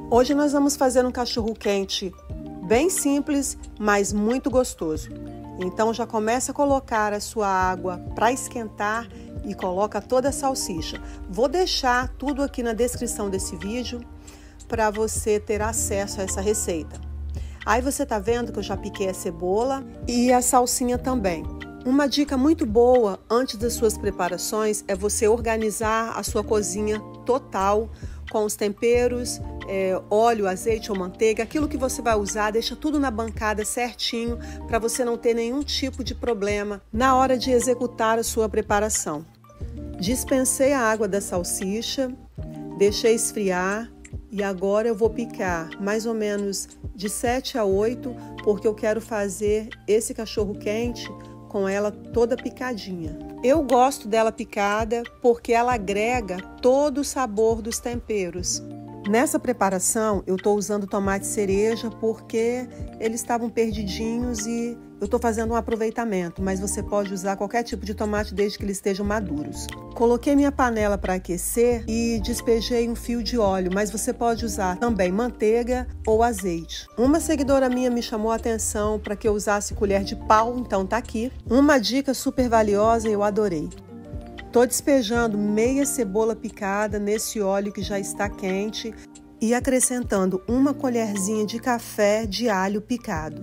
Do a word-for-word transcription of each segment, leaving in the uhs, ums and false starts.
Hoje nós vamos fazer um cachorro-quente bem simples, mas muito gostoso. Então já começa a colocar a sua água para esquentar e coloca toda a salsicha. Vou deixar tudo aqui na descrição desse vídeo para você ter acesso a essa receita. Aí você tá vendo que eu já piquei a cebola e a salsinha também. Uma dica muito boa antes das suas preparações é você organizar a sua cozinha total com os temperos, é, óleo, azeite ou manteiga, aquilo que você vai usar, deixa tudo na bancada certinho para você não ter nenhum tipo de problema na hora de executar a sua preparação. Dispensei a água da salsicha, deixei esfriar e agora eu vou picar mais ou menos de sete a oito, porque eu quero fazer esse cachorro quente com ela toda picadinha. Eu gosto dela picada porque ela agrega todo o sabor dos temperos. Nessa preparação eu estou usando tomate cereja porque eles estavam perdidinhos e eu estou fazendo um aproveitamento, mas você pode usar qualquer tipo de tomate desde que eles estejam maduros. Coloquei minha panela para aquecer e despejei um fio de óleo, mas você pode usar também manteiga ou azeite. Uma seguidora minha me chamou a atenção para que eu usasse colher de pau, então tá aqui. Uma dica super valiosa e eu adorei. Estou despejando meia cebola picada nesse óleo que já está quente e acrescentando uma colherzinha de café de alho picado.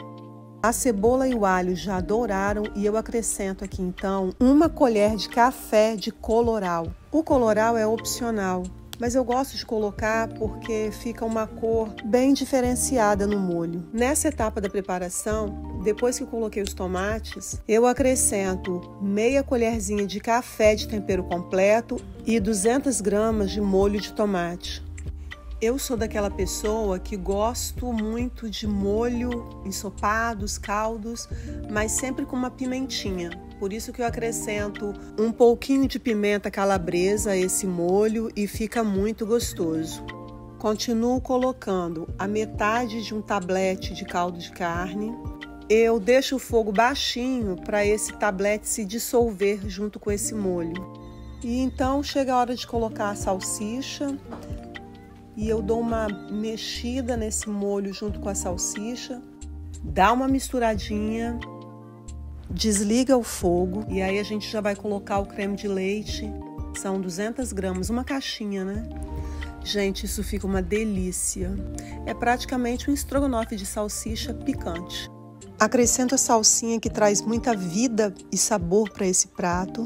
A cebola e o alho já douraram e eu acrescento aqui então uma colher de café de coloral. O coloral é opcional, mas eu gosto de colocar porque fica uma cor bem diferenciada no molho. Nessa etapa da preparação, depois que eu coloquei os tomates, eu acrescento meia colherzinha de café de tempero completo e duzentas gramas de molho de tomate. Eu sou daquela pessoa que gosto muito de molho, ensopados, caldos, mas sempre com uma pimentinha. Por isso que eu acrescento um pouquinho de pimenta calabresa a esse molho e fica muito gostoso. Continuo colocando a metade de um tablete de caldo de carne. Eu deixo o fogo baixinho para esse tablete se dissolver junto com esse molho. E então chega a hora de colocar a salsicha. E eu dou uma mexida nesse molho junto com a salsicha, dá uma misturadinha, desliga o fogo e aí a gente já vai colocar o creme de leite, são duzentas gramas, uma caixinha, né? Gente, isso fica uma delícia, é praticamente um estrogonofe de salsicha picante. Acrescento a salsinha que traz muita vida e sabor para esse prato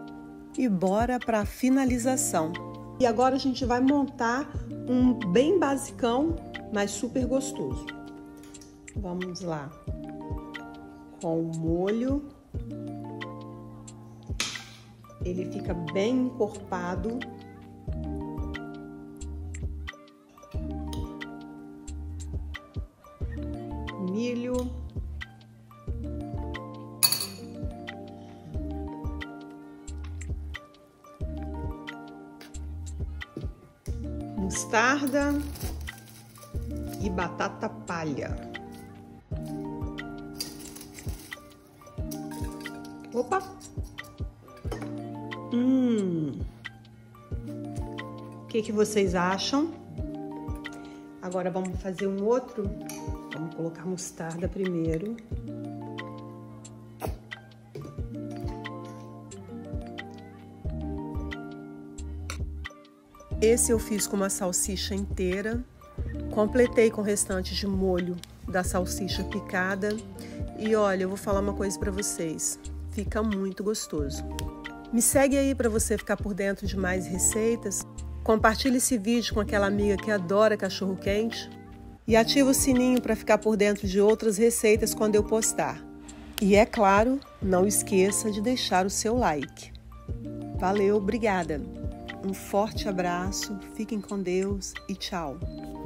e bora para a finalização. E agora a gente vai montar um bem basicão, mas super gostoso. Vamos lá. Com o molho. Ele fica bem encorpado. Milho. Mostarda e batata palha. Opa! Hum! O que que vocês acham? Agora vamos fazer um outro. Vamos colocar mostarda primeiro. Esse eu fiz com uma salsicha inteira, completei com o restante de molho da salsicha picada e olha, eu vou falar uma coisa para vocês, fica muito gostoso. Me segue aí para você ficar por dentro de mais receitas, compartilhe esse vídeo com aquela amiga que adora cachorro quente e ativa o sininho para ficar por dentro de outras receitas quando eu postar. E é claro, não esqueça de deixar o seu like. Valeu, obrigada! Um forte abraço, fiquem com Deus e tchau!